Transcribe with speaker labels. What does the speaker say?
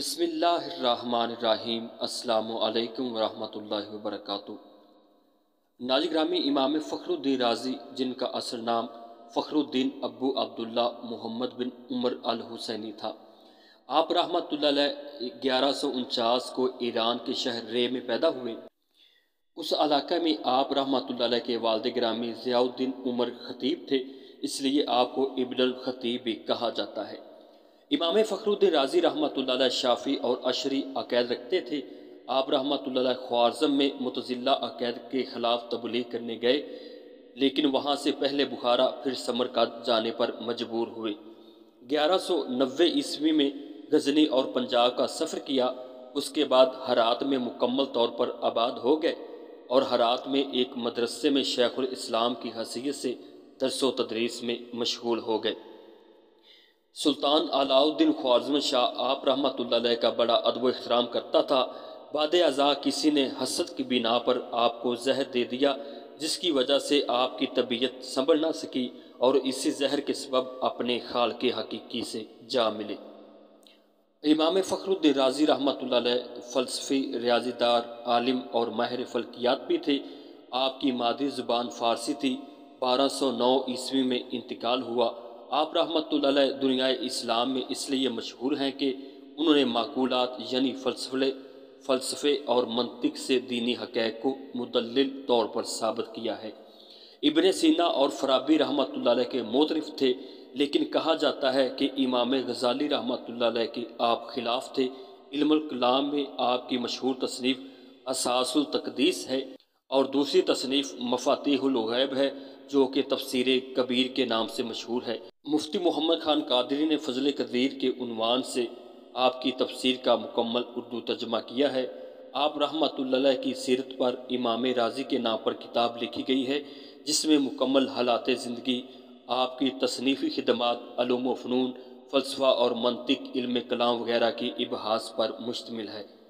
Speaker 1: بسم اللہ الرحمن الرحیم۔ السلام علیکم ورحمۃ اللہ وبرکاتہ۔ ناظرین گرامی، امام فخر الدین رازی جن کا اصل نام فخر الدین ابو عبداللہ محمد بن عمر الحسینی تھا، آپ رحمۃ اللہ علیہ 1149 کو ایران کے شہر رے میں پیدا ہوئے۔ اس علاقہ میں آپ رحمۃ اللہ علیہ کے والد گرامی ضیاء الدین عمر خطیب تھے، اس لیے آپ کو ابن الخطیب بھی کہا جاتا ہے۔ امام فخر الدین رازی رحمۃ اللہ علیہ شافعی اور اشعری عقائد رکھتے تھے۔ آپ رحمۃ اللہ علیہ خوارزم میں معتزلہ عقائد کے خلاف تبلیغ کرنے گئے، لیکن وہاں سے پہلے بخارا پھر سمرقند جانے پر مجبور ہوئے۔ 1190 عیسوی میں غزنی اور پنجاب کا سفر کیا۔ اس کے بعد ہرات میں مکمل طور پر آباد ہو گئے اور ہرات میں ایک مدرسے میں شیخ الاسلام کی حیثیت سے درس و تدریس میں مشغول ہو گئے۔ سلطان علاء الدین خوارزم شاہ آپ رحمۃ اللہ علیہ کا بڑا ادب و احترام کرتا تھا۔ بعد ازاں کسی نے حسد کی بنا پر آپ کو زہر دے دیا، جس کی وجہ سے آپ کی طبیعت سنبھل نہ سکی اور اسی زہر کے سبب اپنے خالق حقیقی سے جا ملے۔ امام فخر الدین رازی رحمۃ اللہ علیہ فلسفی، ریاضی دار، عالم اور ماہر فلکیات بھی تھے۔ آپ کی مادری زبان فارسی تھی۔ 1209 عیسوی میں انتقال ہوا۔ آپ رحمۃ اللہ علیہ دنیائے اسلام میں اس لیے مشہور ہیں کہ انہوں نے معقولات یعنی فلسفے اور منطق سے دینی حقائق کو مدلل طور پر ثابت کیا ہے۔ ابن سینا اور فارابی رحمۃ اللہ علیہ کے معترف تھے، لیکن کہا جاتا ہے کہ امام غزالی رحمۃ اللہ علیہ کے آپ خلاف تھے۔ علم الکلام میں آپ کی مشہور تصنیف اساس التقدیس ہے اور دوسری تصنیف مفاتیح الغیب ہے، جو کہ تفسیر کبیر کے نام سے مشہور ہے۔ مفتی محمد خان قادری نے فضل قدیر کے عنوان سے آپ کی تفسیر کا مکمل اردو ترجمہ کیا ہے۔ آپ رحمۃ اللہ علیہ کی سیرت پر امام رازی کے نام پر کتاب لکھی گئی ہے، جس میں مکمل حالات زندگی، آپ کی تصنیفی خدمات، علوم و فنون، فلسفہ اور منطق، علم کلام وغیرہ کی ابحاث پر مشتمل ہے۔